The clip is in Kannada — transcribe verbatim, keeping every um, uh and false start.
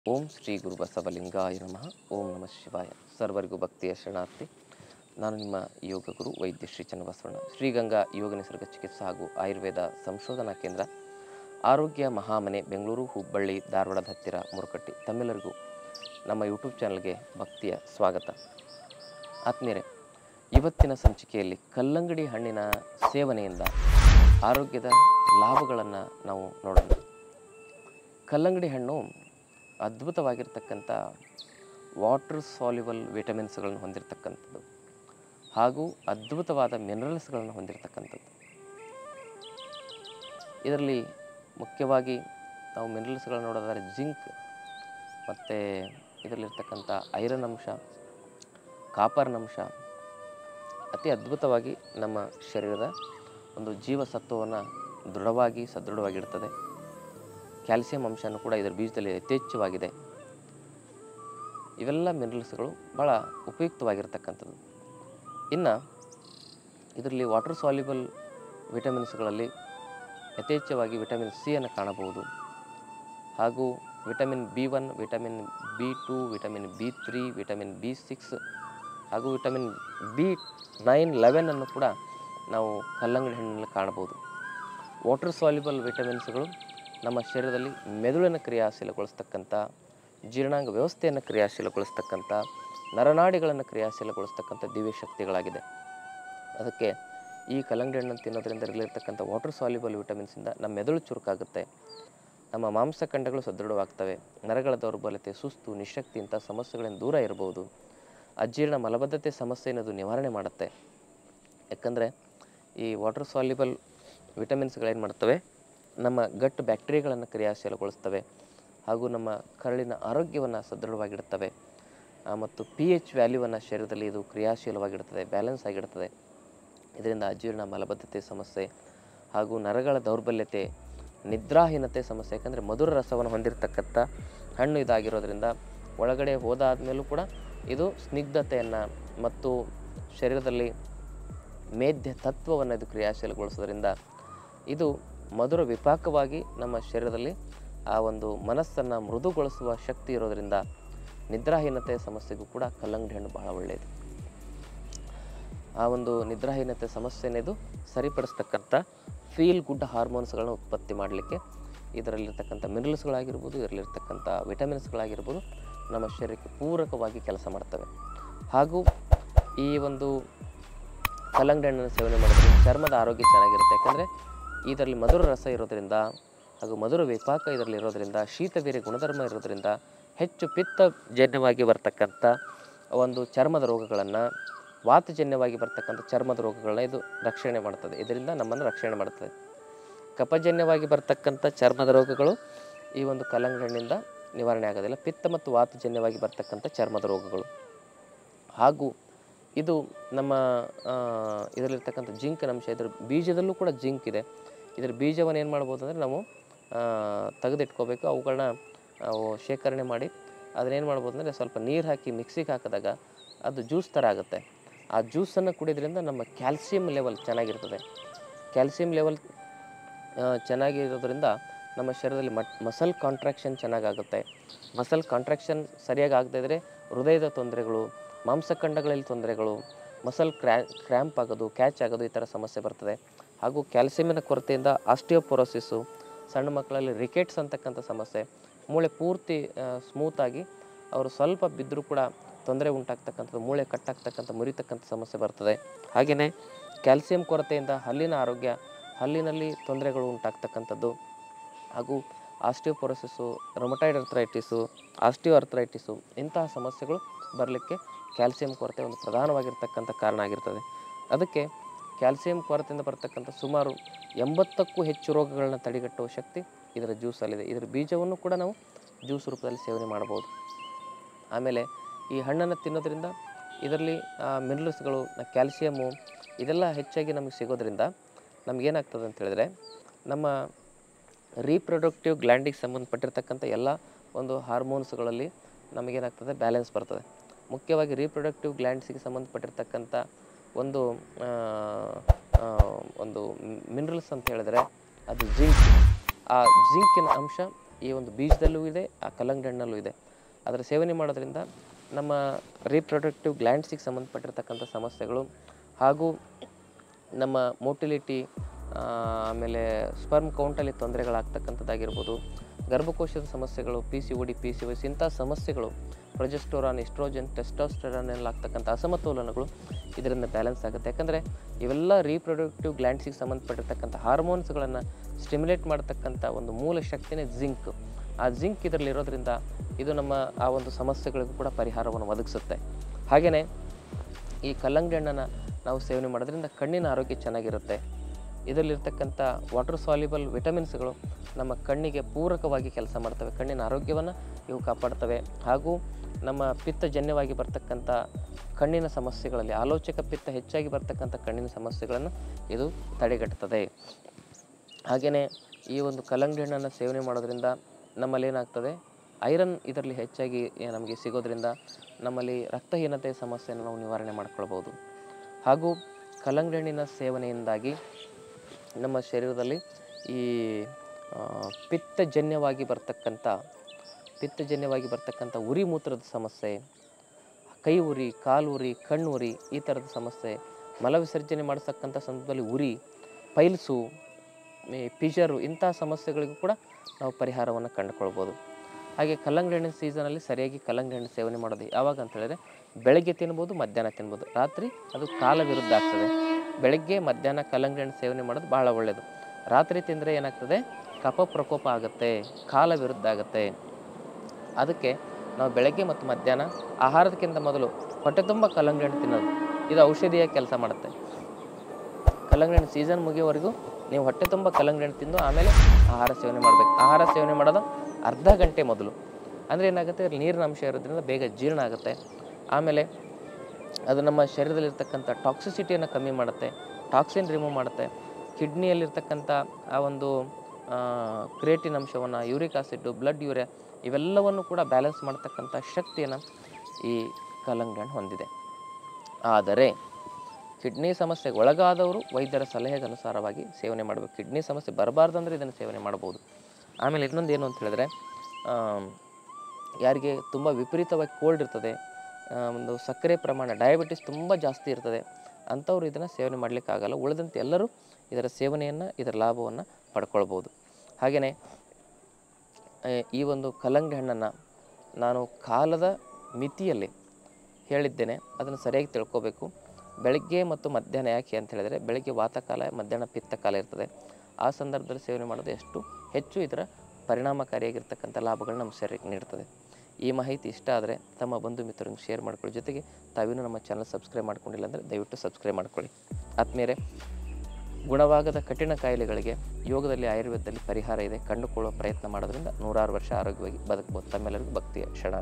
ಓಂ ಶ್ರೀ ಗುರು ಬಸವಲಿಂಗಾಯ ನಮಃ. ಓಂ ನಮಃ ಶಿವಾಯ. ಸರ್ವರಿಗೂ ಭಕ್ತಿಯ ಶರಣಾರ್ಥಿ. ನಾನು ನಿಮ್ಮ ಯೋಗ ಗುರು ವೈದ್ಯ ಶ್ರೀ ಚನ್ನಬಸವಣ್ಣ, ಶ್ರೀಗಂಗಾ ಯೋಗ ನಿಸರ್ಗ ಚಿಕಿತ್ಸಾ ಹಾಗೂ ಆಯುರ್ವೇದ ಸಂಶೋಧನಾ ಕೇಂದ್ರ, ಆರೋಗ್ಯ ಮಹಾಮನೆ, ಬೆಂಗಳೂರು, ಹುಬ್ಬಳ್ಳಿ, ಧಾರವಾಡದ ಹತ್ತಿರ ಮುರುಕಟ್ಟಿ. ತಮ್ಮೆಲ್ಲರಿಗೂ ನಮ್ಮ ಯೂಟ್ಯೂಬ್ ಚಾನಲ್ಗೆ ಭಕ್ತಿಯ ಸ್ವಾಗತ. ಆತ್ಮೀಯರೇ, ಇವತ್ತಿನ ಸಂಚಿಕೆಯಲ್ಲಿ ಕಲ್ಲಂಗಡಿ ಹಣ್ಣಿನ ಸೇವನೆಯಿಂದ ಆರೋಗ್ಯದ ಲಾಭಗಳನ್ನು ನಾವು ನೋಡೋಣ. ಕಲ್ಲಂಗಡಿ ಹಣ್ಣು ಅದ್ಭುತವಾಗಿರ್ತಕ್ಕಂಥ ವಾಟರ್ ಸಾಲ್ಯುಬಲ್ ವಿಟಮಿನ್ಸ್ಗಳನ್ನು ಹೊಂದಿರತಕ್ಕಂಥದ್ದು ಹಾಗೂ ಅದ್ಭುತವಾದ ಮಿನರಲ್ಸ್ಗಳನ್ನು ಹೊಂದಿರತಕ್ಕಂಥದ್ದು. ಇದರಲ್ಲಿ ಮುಖ್ಯವಾಗಿ ನಾವು ಮಿನರಲ್ಸ್ಗಳನ್ನು ನೋಡೋದಾದರೆ ಜಿಂಕ್ ಮತ್ತು ಇದರಲ್ಲಿರ್ತಕ್ಕಂಥ ಐರನ್ ಅಂಶ, ಕಾಪರ್ನ ಅಂಶ ಅತಿ ಅದ್ಭುತವಾಗಿ ನಮ್ಮ ಶರೀರದ ಒಂದು ಜೀವಸತ್ವವನ್ನು ದೃಢವಾಗಿ ಸದೃಢವಾಗಿಡ್ತದೆ. ಕ್ಯಾಲ್ಸಿಯಂ ಅಂಶನೂ ಕೂಡ ಇದರ ಬೀಜದಲ್ಲಿ ಯಥೇಚ್ಛವಾಗಿದೆ. ಇವೆಲ್ಲ ಮಿನರಲ್ಸ್ಗಳು ಭಾಳ ಉಪಯುಕ್ತವಾಗಿರ್ತಕ್ಕಂಥದ್ದು. ಇನ್ನು ಇದರಲ್ಲಿ ವಾಟರ್ ಸಾಲ್ಯುಬಲ್ ವಿಟಮಿನ್ಸ್ಗಳಲ್ಲಿ ಯಥೇಚ್ಛವಾಗಿ ವಿಟಮಿನ್ ಸಿ ಅನ್ನು ಕಾಣಬಹುದು, ಹಾಗೂ vitamin B one, vitamin B two, vitamin B three, vitamin B six ಹಾಗೂ ವಿಟಮಿನ್ ಬಿ ನೈನ್ ಲೆವೆನನ್ನು ಕೂಡ ನಾವು ಕಲ್ಲಂಗಡಿ ಹಣ್ಣಿನಲ್ಲಿ ಕಾಣಬಹುದು. ವಾಟರ್ ಸಾಲ್ಯುಬಲ್ ವಿಟಮಿನ್ಸ್ಗಳು ನಮ್ಮ ಶರೀರದಲ್ಲಿ ಮೆದುಳಿನ ಕ್ರಿಯಾಶೀಲಗೊಳಿಸ್ತಕ್ಕಂಥ, ಜೀರ್ಣಾಂಗ ವ್ಯವಸ್ಥೆಯನ್ನು ಕ್ರಿಯಾಶೀಲಗೊಳಿಸ್ತಕ್ಕಂಥ, ನರನಾಡಿಗಳನ್ನು ಕ್ರಿಯಾಶೀಲಗೊಳಿಸ್ತಕ್ಕಂಥ ದಿವ್ಯ ಶಕ್ತಿಗಳಾಗಿದೆ. ಅದಕ್ಕೆ ಈ ಕಲ್ಲಂಗಡಿ ಹಣ್ಣನ್ನು ತಿನ್ನೋದ್ರಿಂದ ಇರಲಿರ್ತಕ್ಕಂಥ ವಾಟರ್ ಸಾಲ್ಯುಬಲ್ ವಿಟಮಿನ್ಸಿಂದ ನಮ್ಮ ಮೆದುಳು ಚುರುಕಾಗುತ್ತೆ, ನಮ್ಮ ಮಾಂಸಖಂಡಗಳು ಸದೃಢವಾಗ್ತವೆ, ನರಗಳ ದೌರ್ಬಲ್ಯತೆ, ಸುಸ್ತು, ನಿಶಕ್ತಿ ಇಂಥ ಸಮಸ್ಯೆಗಳಿಂದ ದೂರ ಇರಬಹುದು. ಅಜೀರ್ಣ ಮಲಬದ್ಧತೆ ಸಮಸ್ಯೆಯನ್ನು ನಿವಾರಣೆ ಮಾಡುತ್ತೆ. ಯಾಕಂದರೆ ಈ ವಾಟರ್ ಸಾಲ್ಯುಬಲ್ ವಿಟಮಿನ್ಸ್ಗಳೇನು ಮಾಡ್ತವೆ, ನಮ್ಮ ಗಟ್ ಬ್ಯಾಕ್ಟೀರಿಯಾಗಳನ್ನು ಕ್ರಿಯಾಶೀಲಗೊಳಿಸ್ತವೆ ಹಾಗೂ ನಮ್ಮ ಕರಳಿನ ಆರೋಗ್ಯವನ್ನು ಸದೃಢವಾಗಿಡುತ್ತವೆ. ಮತ್ತು ಪಿ ಎಚ್ ವ್ಯಾಲ್ಯೂವನ್ನು ಶರೀರದಲ್ಲಿ ಇದು ಕ್ರಿಯಾಶೀಲವಾಗಿಡುತ್ತದೆ, ಬ್ಯಾಲೆನ್ಸ್ ಆಗಿಡುತ್ತದೆ. ಇದರಿಂದ ಅಜೀರ್ಣ ಮಲಬದ್ಧತೆ ಸಮಸ್ಯೆ ಹಾಗೂ ನರಗಳ ದೌರ್ಬಲ್ಯತೆ, ನಿದ್ರಾಹೀನತೆ ಸಮಸ್ಯೆ, ಯಾಕಂದರೆ ಮಧುರ ರಸವನ್ನು ಹೊಂದಿರತಕ್ಕಂಥ ಹಣ್ಣು ಇದಾಗಿರೋದ್ರಿಂದ ಒಳಗಡೆ ಹೋದಾದ್ಮೇಲೂ ಕೂಡ ಇದು ಸ್ನಿಗ್ಧತೆಯನ್ನು ಮತ್ತು ಶರೀರದಲ್ಲಿ ಮೇಧ್ಯ ತತ್ವವನ್ನು ಇದು ಕ್ರಿಯಾಶೀಲಗೊಳಿಸೋದ್ರಿಂದ ಇದು ಮಧುರ ವಿಪಾಕವಾಗಿ ನಮ್ಮ ಶರೀರದಲ್ಲಿ ಆ ಒಂದು ಮನಸ್ಸನ್ನು ಮೃದುಗೊಳಿಸುವ ಶಕ್ತಿ ಇರೋದರಿಂದ ನಿದ್ರಾಹೀನತೆ ಸಮಸ್ಯೆಗೂ ಕೂಡ ಕಲ್ಲಂಗಡಿ ಹಣ್ಣು ಬಹಳ ಒಳ್ಳೆಯದು. ಆ ಒಂದು ನಿದ್ರಾಹೀನತೆ ಸಮಸ್ಯೆನೇದು ಸರಿಪಡಿಸ್ತಕ್ಕಂಥ ಫೀಲ್ ಗುಡ್ ಹಾರ್ಮೋನ್ಸ್ಗಳನ್ನ ಉತ್ಪತ್ತಿ ಮಾಡಲಿಕ್ಕೆ ಇದರಲ್ಲಿರ್ತಕ್ಕಂಥ ಮಿನರಲ್ಸ್ಗಳಾಗಿರ್ಬೋದು, ಇದರಲ್ಲಿರ್ತಕ್ಕಂಥ ವಿಟಮಿನ್ಸ್ಗಳಾಗಿರ್ಬೋದು ನಮ್ಮ ಶರೀರಕ್ಕೆ ಪೂರಕವಾಗಿ ಕೆಲಸ ಮಾಡ್ತವೆ. ಹಾಗೂ ಈ ಒಂದು ಕಲ್ಲಂಗಡಿ ಹಣ್ಣನ್ನು ಸೇವನೆ ಮಾಡೋದ್ರಿಂದ ಚರ್ಮದ ಆರೋಗ್ಯ ಚೆನ್ನಾಗಿರುತ್ತೆ. ಯಾಕಂದರೆ ಇದರಲ್ಲಿ ಮಧುರ ರಸ ಇರೋದರಿಂದ ಹಾಗೂ ಮಧುರ ವಿಪಾಕ ಇದರಲ್ಲಿ ಇರೋದರಿಂದ, ಶೀತವೀರ್ಯ ಗುಣಧರ್ಮ ಇರೋದರಿಂದ ಹೆಚ್ಚು ಪಿತ್ತಜನ್ಯವಾಗಿ ಬರ್ತಕ್ಕಂಥ ಒಂದು ಚರ್ಮದ ರೋಗಗಳನ್ನು, ವಾತಜನ್ಯವಾಗಿ ಬರ್ತಕ್ಕಂಥ ಚರ್ಮದ ರೋಗಗಳನ್ನ ಇದು ರಕ್ಷಣೆ ಮಾಡ್ತದೆ. ಇದರಿಂದ ನಮ್ಮನ್ನು ರಕ್ಷಣೆ ಮಾಡ್ತದೆ. ಕಫಜನ್ಯವಾಗಿ ಬರ್ತಕ್ಕಂಥ ಚರ್ಮದ ರೋಗಗಳು ಈ ಒಂದು ಕಲ್ಲಂಗಡಿ ಹಣ್ಣಿಂದ ನಿವಾರಣೆ ಆಗೋದಿಲ್ಲ. ಪಿತ್ತ ಮತ್ತು ವಾತಜನ್ಯವಾಗಿ ಬರ್ತಕ್ಕಂಥ ಚರ್ಮದ ರೋಗಗಳು ಹಾಗೂ ಇದು ನಮ್ಮ ಇದರಲ್ಲಿರ್ತಕ್ಕಂಥ ಜಿಂಕ್ನ ಅಂಶ, ಇದರ ಬೀಜದಲ್ಲೂ ಕೂಡ ಜಿಂಕ್ ಇದೆ. ಇದರ ಬೀಜವನ್ನು ಏನು ಮಾಡ್ಬೋದು ಅಂದರೆ ನಾವು ತೆಗೆದಿಟ್ಕೋಬೇಕು. ಅವುಗಳನ್ನ ನಾವು ಶೇಖರಣೆ ಮಾಡಿ ಅದನ್ನೇನು ಮಾಡ್ಬೋದು ಅಂದರೆ ಸ್ವಲ್ಪ ನೀರು ಹಾಕಿ ಮಿಕ್ಸಿಗೆ ಹಾಕಿದಾಗ ಅದು ಜ್ಯೂಸ್ ಥರ ಆಗುತ್ತೆ. ಆ ಜ್ಯೂಸನ್ನು ಕುಡಿಯೋದ್ರಿಂದ ನಮ್ಮ ಕ್ಯಾಲ್ಸಿಯಂ ಲೆವೆಲ್ ಚೆನ್ನಾಗಿರ್ತದೆ. ಕ್ಯಾಲ್ಸಿಯಂ ಲೆವೆಲ್ ಚೆನ್ನಾಗಿರೋದ್ರಿಂದ ನಮ್ಮ ಶರೀರದಲ್ಲಿ ಮಟ್ ಮಸಲ್ ಕಾಂಟ್ರಾಕ್ಷನ್ ಚೆನ್ನಾಗಾಗುತ್ತೆ. ಮಸಲ್ ಕಾಂಟ್ರಾಕ್ಷನ್ ಸರಿಯಾಗಿ ಆಗದೇ ಇದ್ದರೆ ಹೃದಯದ ತೊಂದರೆಗಳು, ಮಾಂಸಖಂಡಗಳಲ್ಲಿ ತೊಂದರೆಗಳು, ಮಸಲ್ ಕ್ರ್ಯಾ ಕ್ರ್ಯಾಂಪ್ ಆಗೋದು, ಕ್ಯಾಚ್ ಆಗೋದು ಈ ಥರ ಸಮಸ್ಯೆ ಬರ್ತದೆ. ಹಾಗೂ ಕ್ಯಾಲ್ಸಿಯಮಿನ ಕೊರತೆಯಿಂದ ಆಸ್ಟಿಯೋಪೊರೋಸಿಸು, ಸಣ್ಣ ಮಕ್ಕಳಲ್ಲಿ ರಿಕೆಟ್ಸ್ ಅಂತಕ್ಕಂಥ ಸಮಸ್ಯೆ, ಮೂಳೆ ಪೂರ್ತಿ ಸ್ಮೂತಾಗಿ ಅವರು ಸ್ವಲ್ಪ ಬಿದ್ದರೂ ಕೂಡ ತೊಂದರೆ ಉಂಟಾಗ್ತಕ್ಕಂಥದ್ದು, ಮೂಳೆ ಕಟ್ಟಾಗ್ತಕ್ಕಂಥ, ಮುರಿತಕ್ಕಂಥ ಸಮಸ್ಯೆ ಬರ್ತದೆ. ಹಾಗೆಯೇ ಕ್ಯಾಲ್ಸಿಯಂ ಕೊರತೆಯಿಂದ ಹಲ್ಲಿನ ಆರೋಗ್ಯ, ಹಲ್ಲಿನಲ್ಲಿ ತೊಂದರೆಗಳು ಉಂಟಾಗ್ತಕ್ಕಂಥದ್ದು ಹಾಗೂ ಆಸ್ಟಿಯೋಪೊರೋಸಿಸು, ರೊಮಟೈಡ್ ಅರ್ಥರೈಟಿಸು, ಆಸ್ಟಿಯೋ ಅರ್ಥರೈಟಿಸು ಇಂತಹ ಸಮಸ್ಯೆಗಳು ಬರಲಿಕ್ಕೆ ಕ್ಯಾಲ್ಸಿಯಂ ಕೊರತೆ ಒಂದು ಪ್ರಧಾನವಾಗಿರ್ತಕ್ಕಂಥ ಕಾರಣ ಆಗಿರ್ತದೆ. ಅದಕ್ಕೆ ಕ್ಯಾಲ್ಸಿಯಂ ಕೊರತೆಯಿಂದ ಬರ್ತಕ್ಕಂಥ ಸುಮಾರು ಎಂಬತ್ತಕ್ಕೂ ಹೆಚ್ಚು ರೋಗಗಳನ್ನ ತಡೆಗಟ್ಟುವ ಶಕ್ತಿ ಇದರ ಜ್ಯೂಸಲ್ಲಿದೆ. ಇದರ ಬೀಜವನ್ನು ಕೂಡ ನಾವು ಜ್ಯೂಸ್ ರೂಪದಲ್ಲಿ ಸೇವನೆ ಮಾಡ್ಬೋದು. ಆಮೇಲೆ ಈ ಹಣ್ಣನ್ನು ತಿನ್ನೋದ್ರಿಂದ ಇದರಲ್ಲಿ ಮಿನರಲ್ಸ್ಗಳು, ಕ್ಯಾಲ್ಸಿಯಮ್ಮು ಇದೆಲ್ಲ ಹೆಚ್ಚಾಗಿ ನಮಗೆ ಸಿಗೋದ್ರಿಂದ ನಮಗೇನಾಗ್ತದೆ ಅಂತ ಹೇಳಿದ್ರೆ ನಮ್ಮ ರೀಪ್ರೊಡಕ್ಟಿವ್ ಗ್ಲ್ಯಾಂಡಿಗೆ ಸಂಬಂಧಪಟ್ಟಿರ್ತಕ್ಕಂಥ ಎಲ್ಲ ಒಂದು ಹಾರ್ಮೋನ್ಸ್ಗಳಲ್ಲಿ ನಮಗೇನಾಗ್ತದೆ, ಬ್ಯಾಲೆನ್ಸ್ ಬರ್ತದೆ. ಮುಖ್ಯವಾಗಿ ರೀಪ್ರೊಡಕ್ಟಿವ್ ಗ್ಲ್ಯಾಂಡ್ಸಿಗೆ ಸಂಬಂಧಪಟ್ಟಿರ್ತಕ್ಕಂಥ ಒಂದು ಒಂದು ಮಿನರಲ್ಸ್ ಅಂತ ಹೇಳಿದ್ರೆ ಅದು ಜಿಂಕ್. ಆ ಜಿಂಕಿನ ಅಂಶ ಈ ಒಂದು ಬೀಜದಲ್ಲೂ ಇದೆ, ಆ ಕಲ್ಲಂಗಡಿ ಹಣ್ಣಲ್ಲೂ ಇದೆ. ಅದರ ಸೇವನೆ ಮಾಡೋದ್ರಿಂದ ನಮ್ಮ ರೀಪ್ರೊಡಕ್ಟಿವ್ ಗ್ಲ್ಯಾಂಡ್ಸಿಗೆ ಸಂಬಂಧಪಟ್ಟಿರ್ತಕ್ಕಂಥ ಸಮಸ್ಯೆಗಳು ಹಾಗೂ ನಮ್ಮ ಮೋಟಿಲಿಟಿ, ಆಮೇಲೆ ಸ್ಪರ್ಮ್ ಕೌಂಟಲ್ಲಿ ತೊಂದರೆಗಳಾಗ್ತಕ್ಕಂಥದ್ದಾಗಿರ್ಬೋದು, ಗರ್ಭಕೋಶದ ಸಮಸ್ಯೆಗಳು, P C O D, P C O S ಇಂಥ ಸಮಸ್ಯೆಗಳು, ಪ್ರೊಜೆಸ್ಟೋರಾನ್, ಎಸ್ಟ್ರೋಜನ್, ಟೆಸ್ಟೋಸ್ಟೆರಾನ್ನೆಲ್ಲ ಆಗ್ತಕ್ಕಂಥ ಇದರಿಂದ ಬ್ಯಾಲೆನ್ಸ್ ಆಗುತ್ತೆ. ಯಾಕಂದರೆ ಇವೆಲ್ಲ ರೀಪ್ರೊಡಕ್ಟಿವ್ ಗ್ಲ್ಯಾಂಡ್ಸಿಗೆ ಸಂಬಂಧಪಟ್ಟಿರ್ತಕ್ಕಂಥ ಹಾರ್ಮೋನ್ಸ್ಗಳನ್ನು ಸ್ಟಿಮ್ಯುಲೇಟ್ ಮಾಡ್ತಕ್ಕಂಥ ಒಂದು ಮೂಲ ಶಕ್ತಿನೇ ಜಿಂಕ್. ಆ ಜಿಂಕ್ ಇದರಲ್ಲಿರೋದ್ರಿಂದ ಇದು ನಮ್ಮ ಆ ಒಂದು ಸಮಸ್ಯೆಗಳಿಗೂ ಕೂಡ ಪರಿಹಾರವನ್ನು ಒದಗಿಸುತ್ತೆ. ಹಾಗೆಯೇ ಈ ಕಲ್ಲಂಗಡಿ ಹಣ್ಣನ್ನು ನಾವು ಸೇವನೆ ಮಾಡೋದ್ರಿಂದ ಕಣ್ಣಿನ ಆರೋಗ್ಯ ಚೆನ್ನಾಗಿರುತ್ತೆ. ಇದರಲ್ಲಿರ್ತಕ್ಕಂಥ ವಾಟರ್ ಸಾಲ್ಯುಬಲ್ ವಿಟಮಿನ್ಸ್ಗಳು ನಮ್ಮ ಕಣ್ಣಿಗೆ ಪೂರಕವಾಗಿ ಕೆಲಸ ಮಾಡ್ತವೆ, ಕಣ್ಣಿನ ಆರೋಗ್ಯವನ್ನು ಇವು ಕಾಪಾಡ್ತವೆ. ಹಾಗೂ ನಮ್ಮ ಪಿತ್ತಜನ್ಯವಾಗಿ ಬರ್ತಕ್ಕಂಥ ಕಣ್ಣಿನ ಸಮಸ್ಯೆಗಳಲ್ಲಿ, ಆಲೋಚಕ ಪಿತ್ತ ಹೆಚ್ಚಾಗಿ ಬರ್ತಕ್ಕಂಥ ಕಣ್ಣಿನ ಸಮಸ್ಯೆಗಳನ್ನು ಇದು ತಡೆಗಟ್ಟುತ್ತದೆ. ಹಾಗೆಯೇ ಈ ಒಂದು ಕಲ್ಲಂಗಡಿ ಹಣ್ಣನ್ನು ಸೇವನೆ ಮಾಡೋದ್ರಿಂದ ನಮ್ಮಲ್ಲಿ ಏನಾಗ್ತದೆ, ಐರನ್ ಇದರಲ್ಲಿ ಹೆಚ್ಚಾಗಿ ನಮಗೆ ಸಿಗೋದ್ರಿಂದ ನಮ್ಮಲ್ಲಿ ರಕ್ತಹೀನತೆ ಸಮಸ್ಯೆಯನ್ನು ನಾವು ನಿವಾರಣೆ ಮಾಡ್ಕೊಳ್ಬೋದು. ಹಾಗೂ ಕಲ್ಲಂಗಡಿ ಹಣ್ಣಿನ ಸೇವನೆಯಿಂದಾಗಿ ನಮ್ಮ ಶರೀರದಲ್ಲಿ ಈ ಪಿತ್ತಜನ್ಯವಾಗಿ ಬರ್ತಕ್ಕಂಥ ಪಿತ್ತಜನ್ಯವಾಗಿ ಬರ್ತಕ್ಕಂಥ ಉರಿ ಮೂತ್ರದ ಸಮಸ್ಯೆ, ಕೈ ಉರಿ, ಕಾಲು ಉರಿ, ಕಣ್ಣು ಉರಿ, ಈ ಥರದ ಸಮಸ್ಯೆ, ಮಲವಿಸರ್ಜನೆ ಮಾಡಿಸ್ತಕ್ಕಂಥ ಸಂದರ್ಭದಲ್ಲಿ ಉರಿ, ಪೈಲ್ಸು, ಪಿಜರು, ಇಂಥ ಸಮಸ್ಯೆಗಳಿಗೂ ಕೂಡ ನಾವು ಪರಿಹಾರವನ್ನು ಕಂಡುಕೊಳ್ಬೋದು. ಹಾಗೆ ಕಲ್ಲಂಗಡಿ ಹಣ್ಣಿನ ಸೀಸನಲ್ಲಿ ಸರಿಯಾಗಿ ಕಲ್ಲಂಗಡಿ ಹಣ್ಣು ಸೇವನೆ ಮಾಡೋದು ಯಾವಾಗ ಅಂತ ಹೇಳಿದ್ರೆ ಬೆಳಗ್ಗೆ ತಿನ್ಬೋದು, ಮಧ್ಯಾಹ್ನ ತಿನ್ಬೋದು. ರಾತ್ರಿ ಅದು ಕಾಲ ವಿರುದ್ಧ ಆಗ್ತದೆ. ಬೆಳಗ್ಗೆ ಮಧ್ಯಾಹ್ನ ಕಲ್ಲಂಗಡಿ ಹಣ್ಣು ಸೇವನೆ ಮಾಡೋದು ಭಾಳ ಒಳ್ಳೆಯದು. ರಾತ್ರಿ ತಿಂದರೆ ಏನಾಗ್ತದೆ, ಕಫ ಪ್ರಕೋಪ ಆಗುತ್ತೆ, ಕಾಲ ವಿರುದ್ಧ ಆಗುತ್ತೆ. ಅದಕ್ಕೆ ನಾವು ಬೆಳಗ್ಗೆ ಮತ್ತು ಮಧ್ಯಾಹ್ನ ಆಹಾರದಕ್ಕಿಂತ ಮೊದಲು ಹೊಟ್ಟೆ ತುಂಬ ಕಲ್ಲಂಗಡಿ ಹಣ್ಣು ತಿನ್ನೋದು, ಇದು ಔಷಧಿಯಾಗಿ ಕೆಲಸ ಮಾಡುತ್ತೆ. ಕಲ್ಲಂಗಡಿ ಹಣ್ಣು ಸೀಸನ್ ಮುಗಿಯೋವರೆಗೂ ನೀವು ಹೊಟ್ಟೆ ತುಂಬ ಕಲ್ಲಂಗಡಿ ಹಣ್ಣು ತಿಂದು ಆಮೇಲೆ ಆಹಾರ ಸೇವನೆ ಮಾಡಬೇಕು. ಆಹಾರ ಸೇವನೆ ಮಾಡೋದು ಅರ್ಧ ಗಂಟೆ ಮೊದಲು. ಅಂದರೆ ಏನಾಗುತ್ತೆ, ನೀರಿನ ಅಂಶ ಇರೋದ್ರಿಂದ ಬೇಗ ಜೀರ್ಣ ಆಗುತ್ತೆ. ಆಮೇಲೆ ಅದು ನಮ್ಮ ಶರೀರದಲ್ಲಿರ್ತಕ್ಕಂಥ ಟಾಕ್ಸಿಸಿಟಿಯನ್ನು ಕಮ್ಮಿ ಮಾಡುತ್ತೆ, ಟಾಕ್ಸಿನ್ ರಿಮೂವ್ ಮಾಡುತ್ತೆ. ಕಿಡ್ನಿಯಲ್ಲಿರ್ತಕ್ಕಂಥ ಆ ಒಂದು ಕ್ರಿಯೇಟಿನ್ ಅಂಶವನ್ನು, ಯೂರಿಕ್ ಆಸಿಡ್ಡು, ಬ್ಲಡ್ ಯೂರಿಯಾ ಇವೆಲ್ಲವನ್ನು ಕೂಡ ಬ್ಯಾಲೆನ್ಸ್ ಮಾಡ್ತಕ್ಕಂಥ ಶಕ್ತಿಯನ್ನು ಈ ಕಲ್ಲಂಗಡಿ ಹಣ್ಣು ಹೊಂದಿದೆ. ಆದರೆ ಕಿಡ್ನಿ ಸಮಸ್ಯೆಗೆ ಒಳಗಾದವರು ವೈದ್ಯರ ಸಲಹೆಗೆ ಅನುಸಾರವಾಗಿ ಸೇವನೆ ಮಾಡಬೇಕು. ಕಿಡ್ನಿ ಸಮಸ್ಯೆ ಬರಬಾರ್ದಂದ್ರೆ ಇದನ್ನು ಸೇವನೆ ಮಾಡ್ಬೋದು. ಆಮೇಲೆ ಇನ್ನೊಂದು ಏನು ಅಂತ ಹೇಳಿದ್ರೆ, ಯಾರಿಗೆ ತುಂಬ ವಿಪರೀತವಾಗಿ ಕೋಲ್ಡ್ ಇರ್ತದೆ, ಒಂದು ಸಕ್ಕರೆ ಪ್ರಮಾಣ, ಡಯಾಬಿಟಿಸ್ ತುಂಬ ಜಾಸ್ತಿ ಇರ್ತದೆ, ಅಂಥವ್ರು ಇದನ್ನು ಸೇವನೆ ಮಾಡಲಿಕ್ಕಾಗಲ್ಲ. ಉಳಿದಂತೆ ಎಲ್ಲರೂ ಇದರ ಸೇವನೆಯನ್ನು, ಇದರ ಲಾಭವನ್ನು ಪಡ್ಕೊಳ್ಬೋದು. ಹಾಗೆಯೇ ಈ ಒಂದು ಕಲ್ಲಂಗಡಿ ಹಣ್ಣನ್ನು ನಾನು ಕಾಲದ ಮಿತಿಯಲ್ಲಿ ಹೇಳಿದ್ದೇನೆ, ಅದನ್ನು ಸರಿಯಾಗಿ ತಿಳ್ಕೊಬೇಕು. ಬೆಳಗ್ಗೆ ಮತ್ತು ಮಧ್ಯಾಹ್ನ ಯಾಕೆ ಅಂತ ಹೇಳಿದರೆ, ಬೆಳಗ್ಗೆ ವಾತಕಾಲ, ಮಧ್ಯಾಹ್ನ ಪಿತ್ತಕಾಲ ಇರ್ತದೆ. ಆ ಸಂದರ್ಭದಲ್ಲಿ ಸೇವನೆ ಮಾಡೋದು ಎಷ್ಟು ಹೆಚ್ಚು ಇದರ ಪರಿಣಾಮಕಾರಿಯಾಗಿರ್ತಕ್ಕಂಥ ಲಾಭಗಳನ್ನ ನಮ್ಮ ಶರೀರಕ್ಕೆ ನೀಡ್ತದೆ. ಈ ಮಾಹಿತಿ ಇಷ್ಟ ಆದರೆ ತಮ್ಮ ಬಂಧು ಮಿತ್ರರಿಗೆ ಶೇರ್ ಮಾಡ್ಕೊಳ್ಳಿ. ಜೊತೆಗೆ ತಾವಿನ್ನೂ ನಮ್ಮ ಚಾನಲ್ ಸಬ್ಸ್ಕ್ರೈಬ್ ಮಾಡ್ಕೊಂಡಿಲ್ಲ ಅಂದರೆ ದಯವಿಟ್ಟು ಸಬ್ಸ್ಕ್ರೈಬ್ ಮಾಡ್ಕೊಳ್ಳಿ. ಆದ್ಮೇಲೆ ಗುಣವಾಗದ ಕಠಿಣ ಕಾಯಿಲೆಗಳಿಗೆ ಯೋಗದಲ್ಲಿ, ಆಯುರ್ವೇದದಲ್ಲಿ ಪರಿಹಾರ ಇದೆ. ಕಂಡುಕೊಳ್ಳುವ ಪ್ರಯತ್ನ ಮಾಡೋದ್ರಿಂದ ನೂರಾರು ವರ್ಷ ಆರೋಗ್ಯವಾಗಿ ಬದುಕಬಹುದು. ತಮ್ಮೆಲ್ಲರಿಗೂ ಭಕ್ತಿಯ ಶರಣ.